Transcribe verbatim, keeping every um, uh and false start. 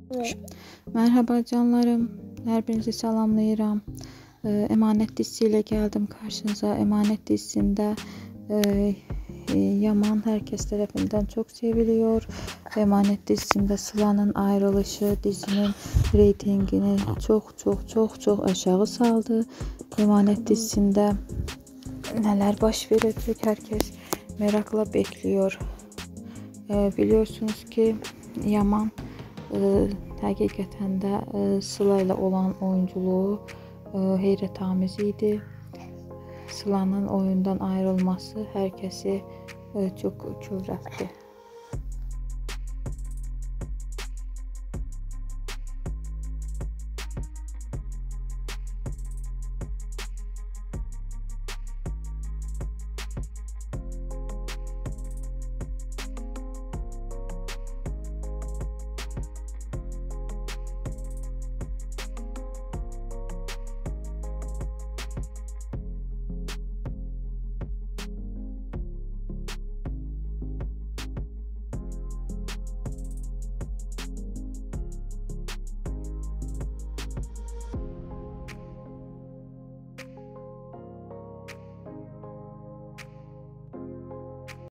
Merhaba canlarım, her birinizi salamlayıram. Ee, Emanet dizisiyle geldim karşınıza. Emanet dizisinde e, e, Yaman herkes tarafından çok seviliyor. Emanet dizisinde Sıla'nın ayrılışı dizinin reytingini çok çok çok çok aşağı saldı. Emanet dizisinde neler baş verecek herkes merakla bekliyor. Ee, biliyorsunuz ki Yaman e, həqiqətən də e, Sıla ilə olan oyunculuğu e, heyrətamiz idi. Sıla'nın oyundan ayrılması hər kəsi e, çox kövrəltdi.